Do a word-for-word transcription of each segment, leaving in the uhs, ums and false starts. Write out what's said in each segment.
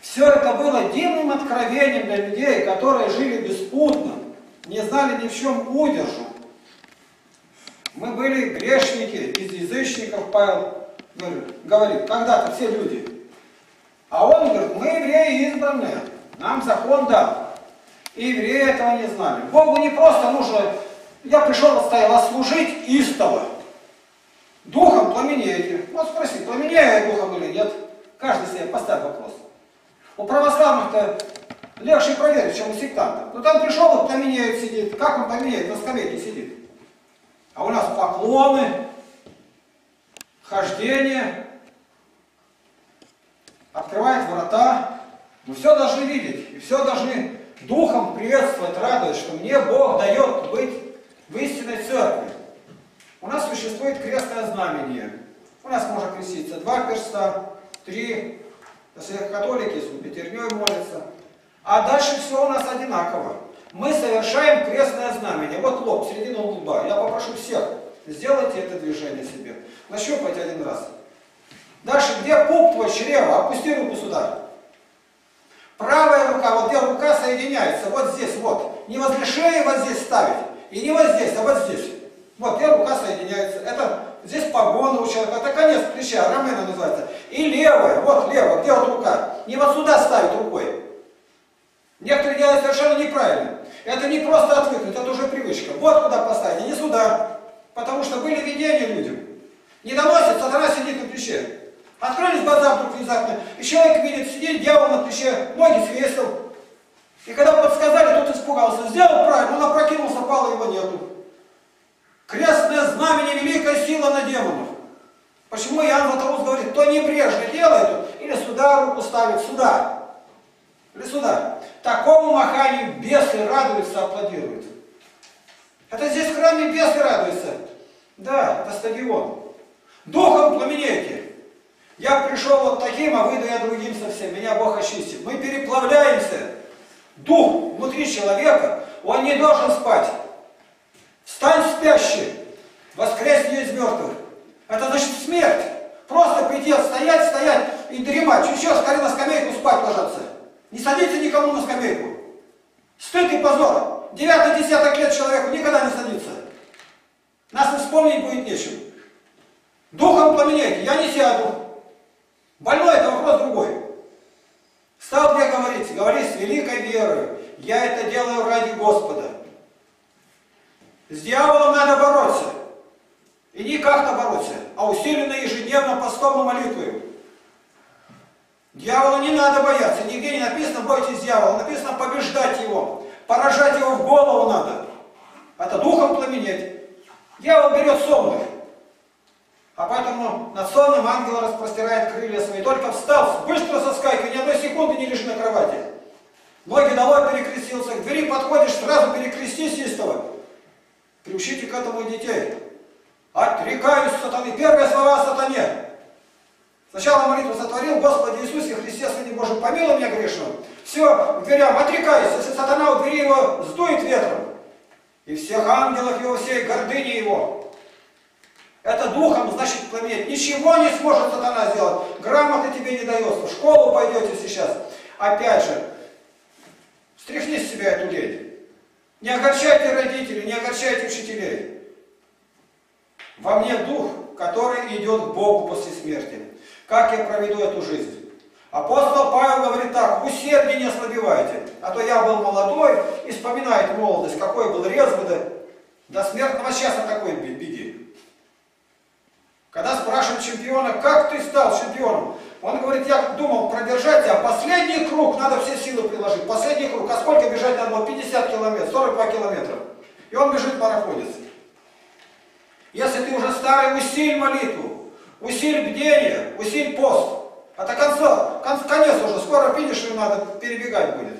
Все это было дивным откровением для людей, которые жили беспутно, не знали ни в чем удержу. Мы были грешники, из язычников, Павел говорит, когда-то все люди. А он говорит, мы евреи избранные, нам закон дан. И евреи этого не знали. Богу не просто нужно, я пришел, оставил, а служить истово. Духом пламенеете. Вот спроси, пламенею я духом или нет? Каждый себе поставь вопрос. У православных-то легче проверить, чем у сектантов. Ну там пришел, вот пламенеет сидит. Как он пламенеет? На скамейке сидит. А у нас поклоны, хождение, открывает врата. Мы все должны видеть, и все должны духом приветствовать, радовать, что мне Бог дает быть в истинной церкви. У нас существует крестное знамение. У нас можно креститься два перста, три, если католики, если пятерней молятся. А дальше все у нас одинаково. Мы совершаем крестное знамение. Вот лоб, середина лба. Я попрошу всех, сделайте это движение себе. Нащупайте один раз. Дальше, где пуп твой, чрево? Опусти руку сюда. Правая рука, вот где рука соединяется, вот здесь, вот. Не возле шеи вот здесь ставить. И не вот здесь, а вот здесь. Вот где рука соединяется. Это здесь погона у человека. Это конец плеча, рамена называется. И левая, вот левая, где вот рука. Не вот сюда ставить рукой. Некоторые делают совершенно неправильно. Это не просто отвыкнуть, это уже привычка. Вот куда поставить, а не сюда. Потому что были видения людям. Не доносит, сатана сидит на плече. Открылись глаза вдруг внезапно, и человек видит, сидит дьявол на плече, ноги свесил. И когда подсказали, тот испугался. Сделал правильно, он опрокинулся, пал, его нету. Крестное знамение, великая сила на демонов. Почему Иоанн Златоуст говорит, кто небрежно делает, или сюда руку ставит, сюда. Или сюда. Такому маханию бесы радуются, аплодируют. Это здесь в храме бесы радуются. Да, это стадион. Духом пламенейте. Я пришел вот таким, а выйду я другим совсем. Меня Бог очистит. Мы переплавляемся. Дух внутри человека, он не должен спать. Встань спящий, воскресни из мертвых. Это значит смерть. Просто прийти, стоять, стоять и дремать. Чуть-чуть, скорее на скамейку спать ложаться. Не садиться никому на скамейку. Стыд и позор. Девятый десяток лет человеку никогда не садится. Нас и вспомнить будет нечем. Духом пламенейте, я не сяду. Больной — это вопрос другой. Стал мне говорить, говори с великой верой. Я это делаю ради Господа. С дьяволом надо бороться. И не как-то бороться, а усиленно ежедневно постом и молитвой. Дьявола не надо бояться. Нигде не написано бойтесь дьявола. Написано побеждать его. Поражать его в голову надо. Это духом пламенеть. Дьявол берет сонных. А поэтому над сонным ангел распростирает крылья свои. Только встал, быстро соскакивай, ни одной секунды не лежи на кровати. Ноги долой перекрестился, к двери подходишь, сразу перекрестись истово. Приучите к этому детей. Отрекаюсь сатаны. Первые слова о сатане. Сначала молитву сотворил, Господи Иисусе Христе, Сыне Божий, помилуй меня грешного. Все, к дверям отрекаюсь, если сатана у двери его сдует ветром. И всех ангелов его, всей гордыни его. Это духом, значит, пламенеть. Ничего не сможет сатана сделать. Грамоты тебе не дается. В школу пойдете сейчас. Опять же, стряхни с себя эту лень. Не огорчайте родителей, не огорчайте учителей. Во мне дух, который идет к Богу после смерти. Как я проведу эту жизнь? Апостол Павел говорит так: усердие не ослабевайте. А то я был молодой и вспоминает молодость, какой был резвый, да, до смертного часа такой беги. Когда спрашивают чемпиона, как ты стал чемпионом? Он говорит, я думал продержать, а последний круг надо все силы приложить. Последний круг. А сколько бежать надо было? пятьдесят километров, сорок два километра. И он бежит марафонец. Если ты уже старый, усиль молитву, усиль бдение, усиль пост. А до конца, конец уже, скоро финишную надо перебегать будет.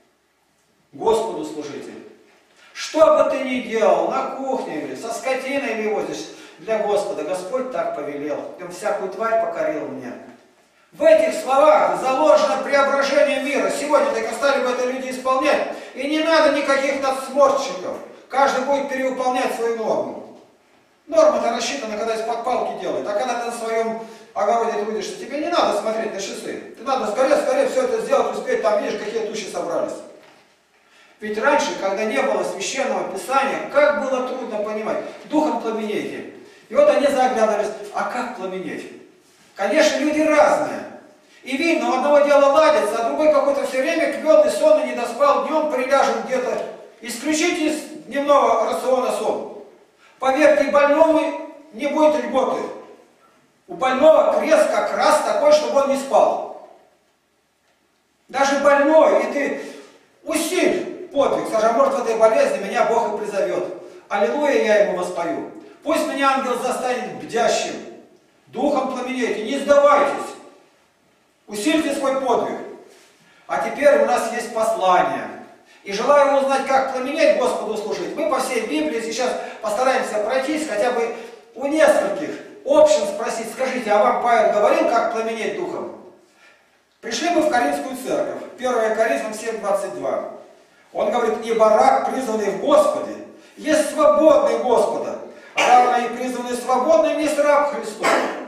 Господу служите. Что бы ты ни делал, на кухне или со скотиной или возишь, для Господа Господь так повелел. Он всякую тварь покорил меня. В этих словах заложено преображение мира. Сегодня так стали бы это люди исполнять. И не надо никаких надсмотрщиков. Каждый будет перевыполнять свою норму. Норма-то рассчитана, когда из-под палки делают. А когда ты на своем огороде трудишься, тебе не надо смотреть на часы. Ты надо скорее-скорее все это сделать, успеть, там видишь, какие тучи собрались. Ведь раньше, когда не было священного писания, как было трудно понимать, духом пламенейте. И вот они заглядывались, а как пламенеть? Конечно, люди разные. И видно, у одного дела ладится, а другой какой-то все время квелый, сонный, не доспал, днем приляжем где-то. Исключите из дневного рациона сон. Поверьте, больному не будет льготы. У больного крест как раз такой, чтобы он не спал. Даже больной, и ты усиль подвиг, скажи, а может в этой болезни меня Бог и призовет. Аллилуйя, я ему воспою. Пусть меня ангел застанет бдящим. Духом пламенейте, не сдавайтесь. Усильте свой подвиг. А теперь у нас есть послание. И желаю узнать, как пламенеть Господу служить. Мы по всей Библии сейчас постараемся пройтись, хотя бы у нескольких общин спросить, скажите, а вам Павел говорил, как пламенеть духом? Пришли мы в Коринфскую церковь. первое Коринфянам семь двадцать два. Он говорит, ибо раб, призванный в Господе, есть свободный Господа, равно и призванный свободным есть раб Христов.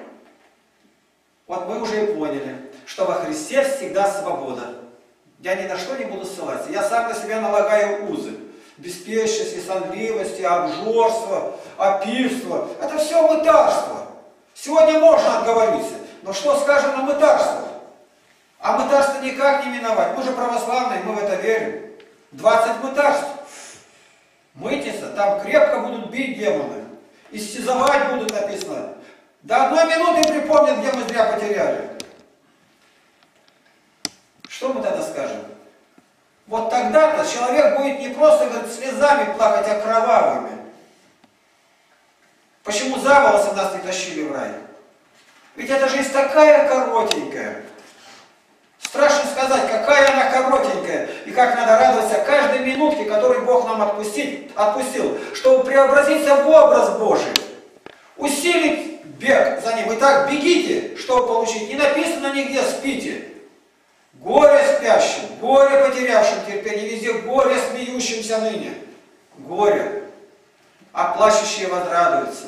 Вот мы уже и поняли, что во Христе всегда свобода. Я ни на что не буду ссылаться. Я сам на себя налагаю узы. Беспечности, сонливости, обжорства, опивства. Это все мытарство. Сегодня можно отговориться. Но что скажем на мытарство? А мытарство никак не миновать. Мы же православные, мы в это верим. двадцать мытарств. Мытиться, там крепко будут бить демоны. Истязовать будут, написано. До одной минуты припомнят, где мы зря потеряли. Что мы тогда скажем? Вот тогда-то человек будет не просто, говорит, слезами плакать, а кровавыми. Почему за волосы нас не тащили в рай? Ведь эта жизнь такая коротенькая. Страшно сказать, какая она коротенькая, и как надо радоваться каждой минутке, которую Бог нам отпустил, отпустил, чтобы преобразиться в образ Божий. Усилить бег за ним. Итак, бегите, чтобы получить. Не написано нигде «спите». Горе спящим, горе потерявшим терпение, везде горе смеющимся ныне. Горе. А плачущие возрадуются.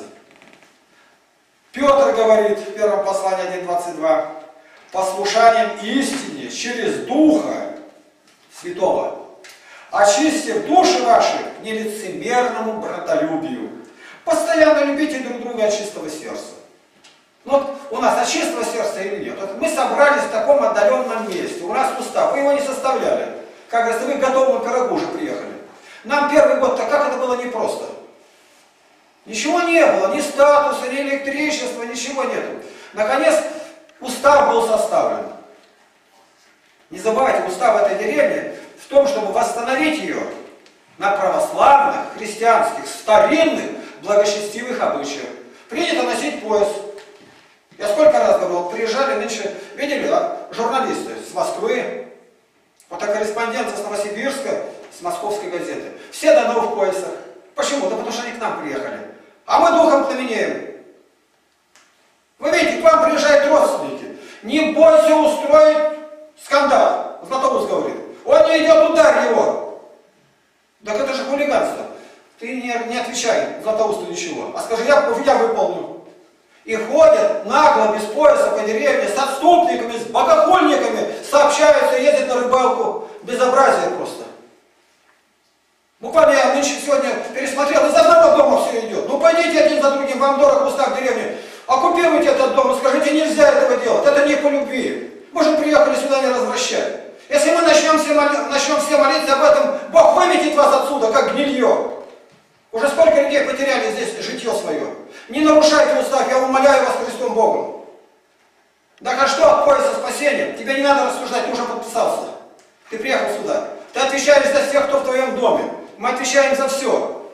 Петр говорит в первом послании один двадцать два, послушанием истине через Духа Святого, очистив души ваши к нелицемерному братолюбию. Постоянно любите друг друга от чистого сердца. Вот у нас от чистого сердца или нет? Вот мы собрались в таком отдаленном месте. У нас устав. Вы его не составляли. Как говорится, вы к готовому пирогу уже приехали. Нам первый год-то как это было непросто. Ничего не было. Ни статуса, ни электричества, ничего нету. Наконец, устав был составлен. Не забывайте, устав этой деревни в том, чтобы восстановить ее на православных, христианских, старинных, благочестивых обычаях. Принято носить пояс. Я сколько раз говорил, приезжали нынче, видели, да, журналисты с Москвы, фотокорреспонденты с Новосибирска, с Московской газеты. Все до новых поясах. Почему? Да потому что они к нам приехали. А мы духом пламенеем. Вы видите, к вам приезжают родственники. Не бойся устроить скандал. Златоуст говорит. Он не идет, ударь его. Так это же хулиганство. Ты не, не отвечай Златоусту ничего. А скажи, я, я выполню. И ходят нагло, без пояса по деревне, с отступниками, с богохульниками, сообщаются, ездят на рыбалку. Безобразие просто. Буквально я нынче сегодня пересмотрел, из одного дома все идет. Ну пойдите один за другим, вам дорого устав деревни. Оккупируйте этот дом и скажите, нельзя этого делать. Это не по любви. Мы же приехали сюда не развращать. Если мы начнем все, моли... начнем все молиться об этом, Бог выметит вас отсюда, как гнилье. Уже сколько людей потеряли здесь житье свое. Не нарушайте устав, я умоляю вас Христом Богом. Так а что от пояса спасения? Тебе не надо рассуждать, ты уже подписался. Ты приехал сюда. Ты отвечаешь за всех, кто в твоем доме. Мы отвечаем за все.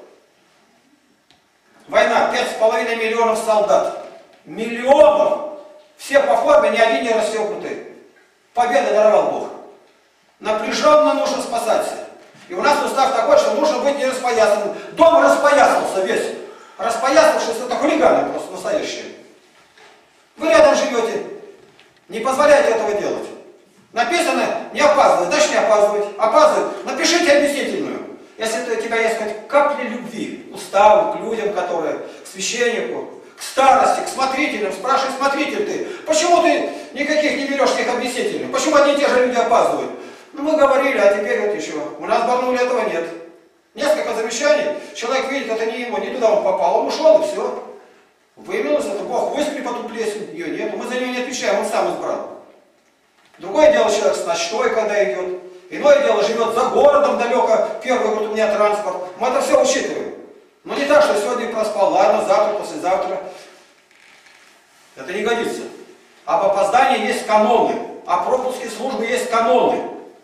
Война, пять с половиной миллионов солдат. Миллионов! Все по форме, ни один не расстегнутый. Победы даровал Бог. Напряженно нужно спасаться. И у нас устав такой, что нужно быть не распоясанным. Дом распоясался весь. Распоясавшись, это хулиганы просто настоящие. Вы рядом живете. Не позволяйте этого делать. Написано, не опаздывать, значит не опаздывать. Опаздывать, напишите объяснительную. Если у тебя есть хоть капля любви к уставу, к людям, которые, к священнику, к старости, к смотрителям, спрашивай, смотритель ты, почему ты никаких не берешь этих объяснительных? почему одни и те же люди опаздывают? Ну, мы говорили, а теперь вот еще. У нас в Барнауле этого нет. Несколько замечаний, человек видит, это не ему, не туда он попал, он ушел, и все. Выявилось это, Бог выскреб эту плесень, ее нет, мы за нее не отвечаем, он сам избрал. Другое дело, человек с ночной, когда идет. Иное дело, живет за городом далеко, первый говорит, у меня транспорт. Мы это все учитываем. Но не так, что сегодня проспал, ладно, завтра, послезавтра. Это не годится. Об опоздании есть каноны, о пропуске службы есть каноны.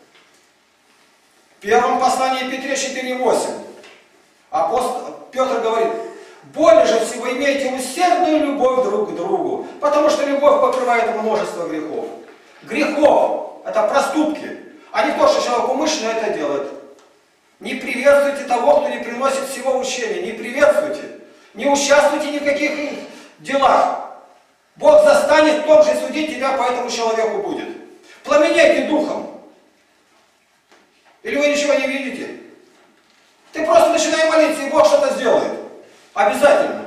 В первом послании Петре четыре восемь апостол Петр говорит, более же всего имейте усердную любовь друг к другу, потому что любовь покрывает множество грехов. Грехов – это проступки, а не то, что человек умышленно это делает. Не приветствуйте того, кто не приносит всего учения, не приветствуйте, не участвуйте ни в каких делах. Бог застанет в том же судить тебя, по этому человеку будет. Пламеняйте духом. Или вы ничего не видите? Ты просто начинай молиться, и Бог что-то сделает. Обязательно.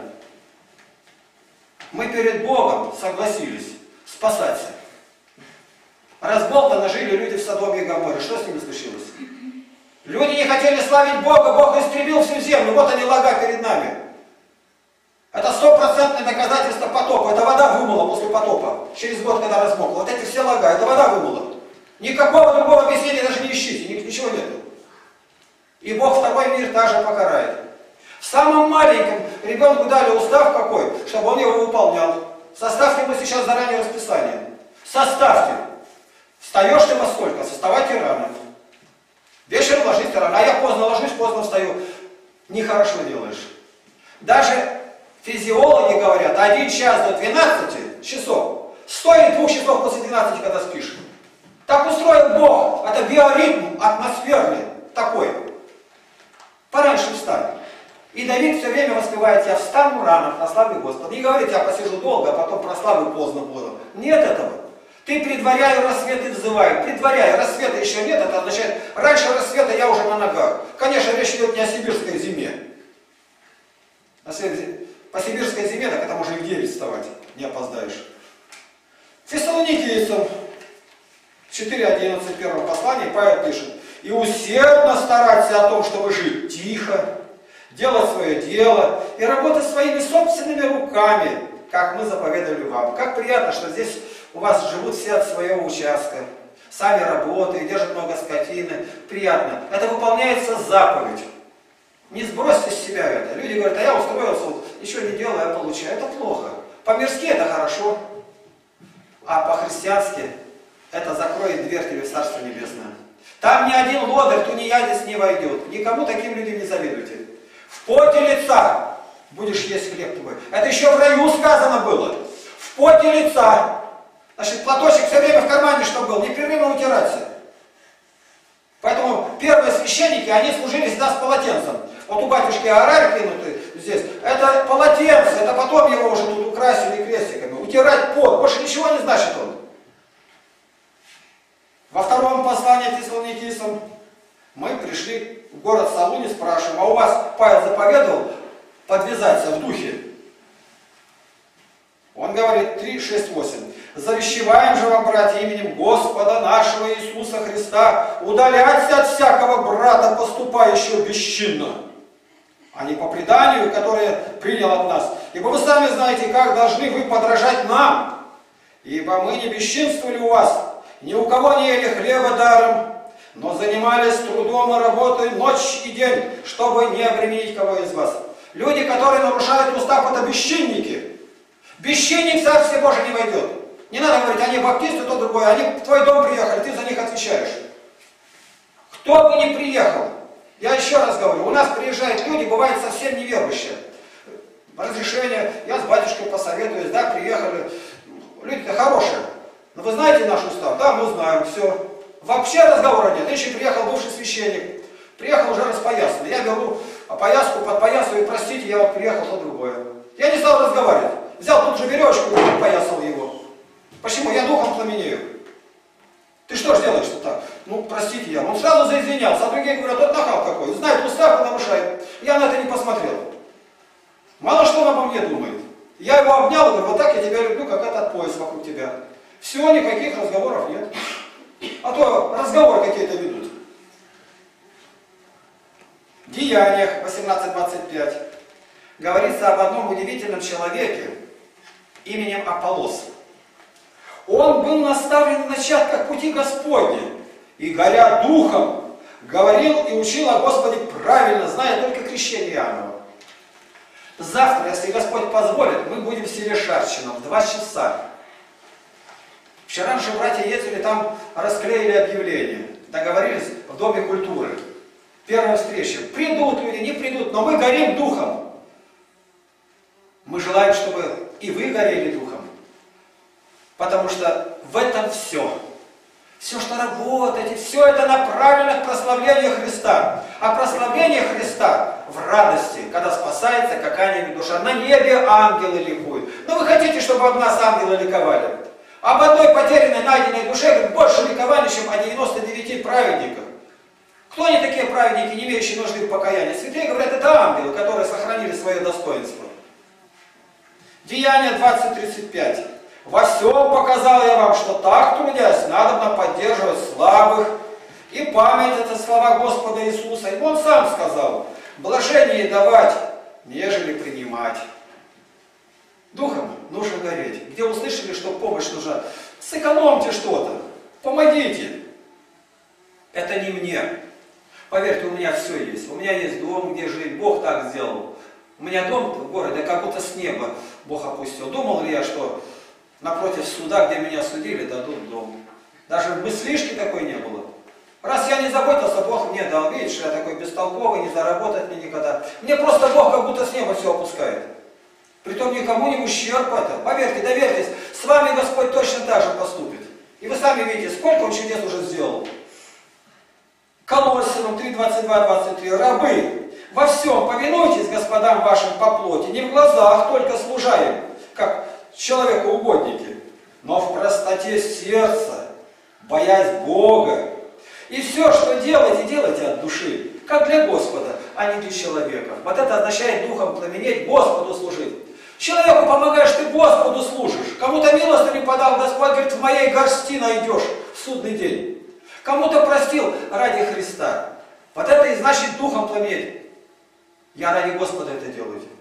Мы перед Богом согласились спасаться. Разболтанно жили люди в Содоме и Гоморе. Что с ними случилось? Люди не хотели славить Бога, Бог истребил всю землю. Вот они, лага перед нами. Это стопроцентное доказательство потопа. Это вода вымыла после потопа. Через год, когда размокла. Вот эти все лага, это вода вымыла. Никакого другого объяснения даже не ищите, ничего нет. И Бог второй мир также покарает. В самом маленьком ребенку дали устав какой, чтобы он его выполнял. Составьте ему сейчас заранее расписание. Составьте. Встаешь ты во сколько? Вставайте рано. Вечером ложись рано. А я поздно ложусь, поздно встаю. Нехорошо делаешь. Даже физиологи говорят, один час до двенадцати часов. Стоит двух часов после двенадцати, когда спишь. Так устроил Бог. Это биоритм атмосферный такой. Пораньше встань. И Давид все время воспевает, я встану рано, прославлю Господа. Не говорит, я посижу долго, а потом прославлю поздно буду. Нет этого. Ты предваряю рассвет и взываю. Предваряю, рассвета еще нет, это означает, раньше рассвета я уже на ногах. Конечно, речь идет не о сибирской зиме. По сибирской зиме, так это можно и в девять вставать, не опоздаешь. Фессалоникийцам четыре одиннадцать, первом послании Павел пишет, и усердно стараться о том, чтобы жить тихо, делать свое дело и работать своими собственными руками, как мы заповедовали вам. Как приятно, что здесь у вас живут все от своего участка, сами работают, держат много скотины. Приятно. Это выполняется заповедь. Не сбросьте с себя это. Люди говорят, а я устроился, вот, ничего не делаю, я получаю. Это плохо. По-мирски это хорошо, а по-христиански это закроет дверь тебе в Царство Небесное. Там ни один лодырь, тунеядец не войдет. Никому таким людям не завидуйте. В поте лица будешь есть хлеб твой. Это еще в раю сказано было. В поте лица. Значит, платочек все время в кармане, чтобы был, непрерывно утираться. Поэтому первые священники, они служили всегда с полотенцем. Вот у батюшки Арарь кинутый здесь, это полотенце, это потом его уже тут украсили крестиками. Утирать пот, больше ничего не значит он. Во втором послании Фессалоникийцам мы пришли в город Салуни, спрашиваем, а у вас Павел заповедовал подвязаться в духе? Он говорит три, шесть, восемь. Завещеваем же вам, братья, именем Господа нашего Иисуса Христа, удаляться от всякого брата, поступающего бесчинно, а не по преданию, которое принял от нас. Ибо вы сами знаете, как должны вы подражать нам. Ибо мы не бесчинствовали у вас, ни у кого не ели хлеба даром, но занимались трудом и работой ночь и день, чтобы не обременить кого из вас. Люди, которые нарушают устав, это бесчинники. Бесчинник в Царствие Божие не войдет. Не надо говорить, они баптисты, то другое. Они в твой дом приехали, ты за них отвечаешь. Кто бы ни приехал, я еще раз говорю, у нас приезжают люди, бывают совсем неверующие. Разрешение, я с батюшкой посоветуюсь, да, приехали. Люди-то хорошие. Но вы знаете наш устав? Да, мы знаем, все. Вообще разговора нет. Еще приехал бывший священник. Приехал уже распоясанный. Я беру пояску, подпоясываю, простите, я вот приехал, то другое. Я не стал разговаривать. Взял тут же веревочку и подпоясал его. Почему? Я духом пламенею. Ты что ж делаешь-то так? Ну, простите я. Он сразу заизвинялся, а другие говорят, вот нахал какой. Знает устав и нарушает. Я на это не посмотрел. Мало что он обо мне думает. Я его обнял и говорю, вот так я тебя люблю, как этот пояс вокруг тебя. Все, никаких разговоров нет. то разговоры какие-то ведут. В Деяниях восемнадцать двадцать пять говорится об одном удивительном человеке именем Аполлос. Он был наставлен в начатках пути Господня и, горя духом, говорил и учил о Господе правильно, зная только крещение Иоаннова. Завтра, если Господь позволит, мы будем в селе Шарчино в два часа. Вчера наши братья ездили, там расклеили объявление, договорились в Доме культуры. Первая встреча. Придут люди, не придут, но мы горим духом. Мы желаем, чтобы и вы горели духом. Потому что в этом все. Все, что работаете, все это направлено к прославлению Христа. А прославление Христа в радости, когда спасается какая-нибудь душа. На небе ангелы ликуют. Но вы хотите, чтобы об нас ангелы ликовали? Об одной потерянной, найденной душе говорит, больше ликовали, чем о девяноста девяти праведниках. Кто они такие праведники, не имеющие нужды в покаянии? Святые говорят, это ангелы, которые сохранили свое достоинство. Деяния двадцать тридцать пять. Во всем показал я вам, что так трудясь, надо поддерживать слабых. И память это слова Господа Иисуса. И Он сам сказал, блажение давать, нежели принимать. Духом нужно гореть. Где услышали, что помощь нужна, сэкономьте что-то, помогите. Это не мне. Поверьте, у меня все есть. У меня есть дом, где жить. Бог так сделал. У меня дом в городе, как будто с неба Бог опустил. Думал ли я, что напротив суда, где меня судили, дадут дом? Даже мыслишки такой не было. Раз я не заботился, Бог мне дал. Видишь, я такой бестолковый, не заработать мне никогда. Мне просто Бог как будто с неба все опускает. Притом никому не в ущерб это. Поверьте, доверьтесь, с вами Господь точно так же поступит. И вы сами видите, сколько Он чудес уже сделал. Колоссянам три, двадцать два, двадцать три. Рабы, во всем повинуйтесь господам вашим по плоти, не в глазах только служа им, как человеку угодники, но в простоте сердца, боясь Бога. И все, что делаете, делайте от души, как для Господа, а не для человека. Вот это означает духом пламенеть, Господу служить. Человеку помогаешь, ты Господу служишь. Кому-то милостыню подал, Господь говорит, в моей горсти найдешь в судный день. Кому-то простил ради Христа. Вот это и значит духом пламенеть. Я ради Господа это делаю.